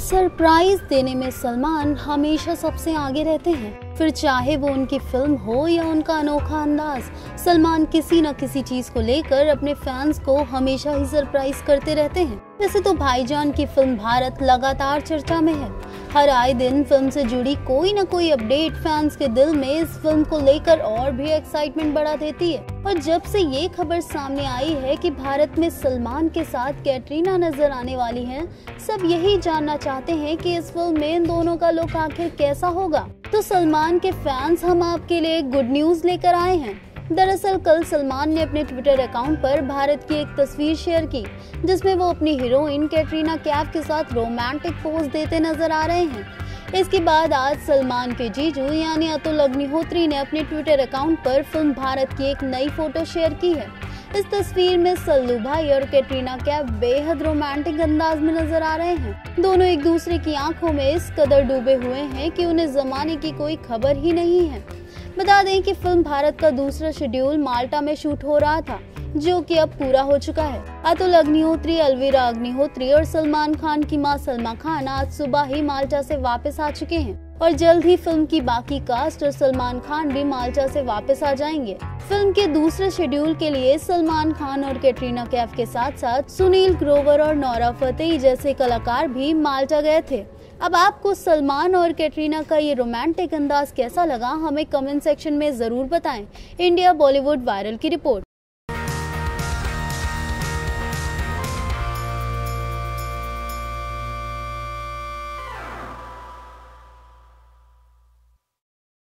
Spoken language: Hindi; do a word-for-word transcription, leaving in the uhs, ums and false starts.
सरप्राइज देने में सलमान हमेशा सबसे आगे रहते हैं। फिर चाहे वो उनकी फिल्म हो या उनका अनोखा अंदाज, सलमान किसी न किसी चीज को लेकर अपने फैंस को हमेशा ही सरप्राइज करते रहते हैं। वैसे तो भाईजान की फिल्म भारत लगातार चर्चा में है। हर आए दिन फिल्म से जुड़ी कोई न कोई अपडेट फैंस के दिल में इस फिल्म को लेकर और भी एक्साइटमेंट बढ़ा देती है। और जब से ये खबर सामने आई है कि भारत में सलमान के साथ कैटरीना नजर आने वाली हैं, सब यही जानना चाहते हैं कि इस फिल्म में इन दोनों का लुक आखिर कैसा होगा। तो सलमान के फैंस, हम आपके लिए गुड न्यूज लेकर आए हैं। दरअसल कल सलमान ने अपने ट्विटर अकाउंट पर भारत की एक तस्वीर शेयर की, जिसमें वो अपनी हीरोइन कैटरीना कैफ के साथ रोमांटिक पोज देते नजर आ रहे हैं। इसके बाद आज सलमान के जीजू यानी अतुल अग्निहोत्री ने अपने ट्विटर अकाउंट पर फिल्म भारत की एक नई फोटो शेयर की है। इस तस्वीर में सल्लू भाई और कैटरीना कैफ बेहद रोमांटिक अंदाज में नजर आ रहे हैं। दोनों एक दूसरे की आंखों में इस कदर डूबे हुए हैं कि उन्हें जमाने की कोई खबर ही नहीं है। बता दें कि फिल्म भारत का दूसरा शेड्यूल माल्टा में शूट हो रहा था, जो कि अब पूरा हो चुका है। अतुल अग्निहोत्री, अलवीरा अग्निहोत्री और सलमान खान की मां सलमा खान आज सुबह ही माल्टा से वापस आ चुके हैं और जल्द ही फिल्म की बाकी कास्ट और सलमान खान भी माल्टा से वापस आ जाएंगे। फिल्म के दूसरे शेड्यूल के लिए सलमान खान और कैटरीना कैफ के साथ साथ सुनील ग्रोवर और नोरा फतेही जैसे कलाकार भी माल्टा गए थे। अब आपको सलमान और कैटरीना का ये रोमांटिक अंदाज कैसा लगा, हमें कमेंट सेक्शन में जरूर बताएं। इंडिया बॉलीवुड वायरल की रिपोर्ट।